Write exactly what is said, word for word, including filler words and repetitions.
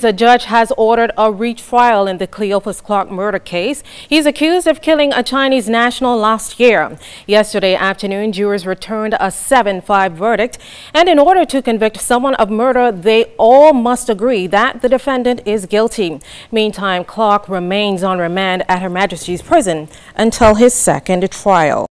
a judge has ordered a retrial in the Cleofus Clarke murder case. He's accused of killing a Chinese national last year. Yesterday afternoon, jurors returned a seven five verdict, and in order to convict someone of murder, they all must agree that the defendant is guilty. Meantime, Clarke remains on remand at Her Majesty's prison until his second trial.